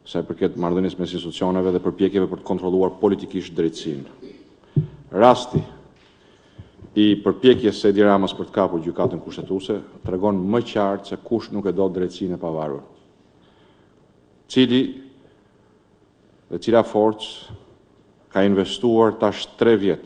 sa i përket marrëdhënies mes institucioneve dhe përpjekjeve për të kontrolluar politikisht drejtësinë. Rasti i përpjekjes së Edi Ramës për të kapur gjykatën kushtetuese tregon më qartë se kush nuk e do drejtësinë e pavarur. Cila forcë ka investuar tash 3 vjet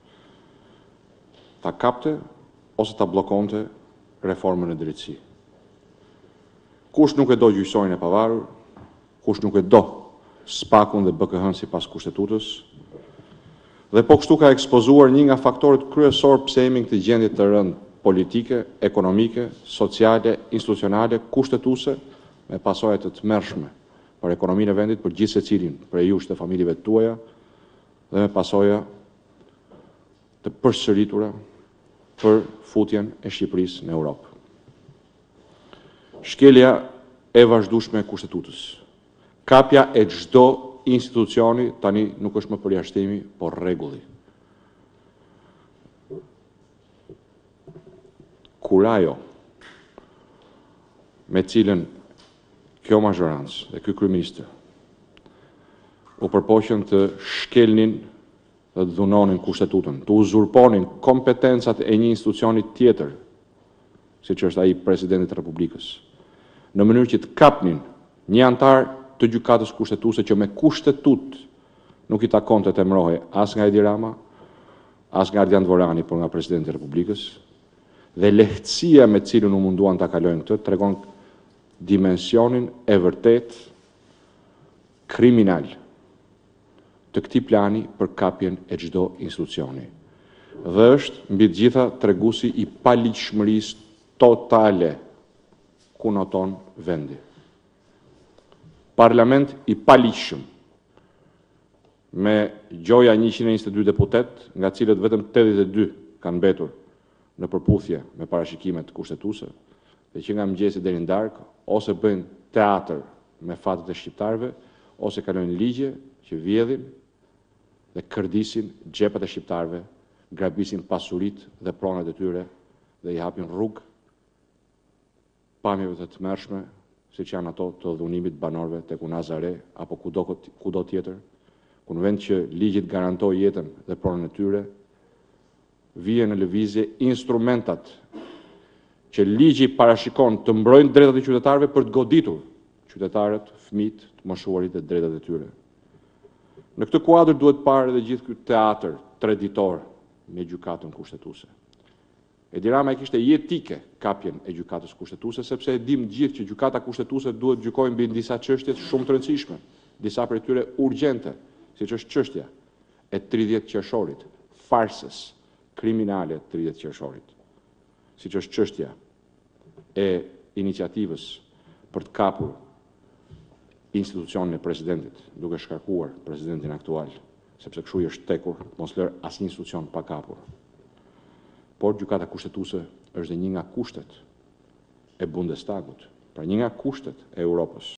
ta kapte ose ta bllokonte reformën e drejtësisë. Kush nuk e do gjyqësorin e pavarur, kush nuk e do SPAK-un dhe BKH-n sipas kushtetutës, dhe po kështu ka ekspozuar një nga faktorët kryesor pse jemi në këtë gjendje të rëndë politike, ekonomike, sociale, institucionale, kushtetuese, me pasoja të tmerrshme për ekonominë e vendit, për gjithë secilin prej jush të familjeve tuaja, dhe me pasoja të përsëritura për futjen e Shqipërisë në Europë. Shkelja e vazhdueshme e kushtetutës. Kapja e çdo institucioni tani nuk është më përjashtimi, por rregulli. Kur ajo me cilën kjo mazhorancë dhe ky kryeministër u përpoqën të shkelnin dhe të dhunonin kushtetutën, të uzurponin kompetencat e një institucioni tjetër, siç është ai presidenti i Republikës, në mënyrë që të kapnin një antar të gjykatës kushtetuese që me kushtetut nuk i takonte të emërohej as nga Edi Rama, as nga Ardian Dvorani, por nga presidenti i Republikës, dhe lehtësia me cilën u munduan ta kalojnë këtë tregon dimensionin e vërtet kriminal të këtij plani për kapjen e çdo institucioni. Dhe është mbi të gjitha treguesi i paligjshmërisë totale ku noton vendi. Parlament i paligjshëm, me gjoja 122 deputet, nga cilët vetëm 82 kanë mbetur në përputhje me parashikimet kushtetuese, dhe që nga mëngjesi deri në darkë ose bëjnë teatr me fatet e shqiptarëve, ose kalojnë ligje që vjedhin dhe kërdisin xhepat e shqiptarëve, grabisin pasuritë dhe pronat e tyre dhe i hapin rrugë pamjeve të tmerrshme, siç janë ato të dhunimit banorëve tek Unazare apo kudo tjetër, ku në vend që ligji garantojë jetën dhe pronën e tyre, vije në lëvizje instrumentat që ligji parashikon të mbrojnë drejtat e qytetarëve për të goditur qytetarët, fëmijët, të moshuarit dhe drejtat e tyre. Në këtë kuadër duhet parë edhe gjithë ky teatr traditor me gjykatën kushtetuese. Edi Rama e kishte jetike kapjen e gjykatës kushtetuese, sepse e dim gjithë që gjykata kushtetuese duhet gjykojë mbi disa çështje shumë të rëndësishme, disa prej tyre urgjente, siç është çështja e 30 qershorit, farsës kriminale 30 qershorit, siç është çështja e iniciativës për të kapur institucionin e presidentit, duke shkarkuar presidentin aktual, sepse kështu i është tekur, mos lër asnjë institucion pa kapur. Por gjykata kushtetuese është dhe një nga kushtet e Bundestagut, pra një nga kushtet e Europës.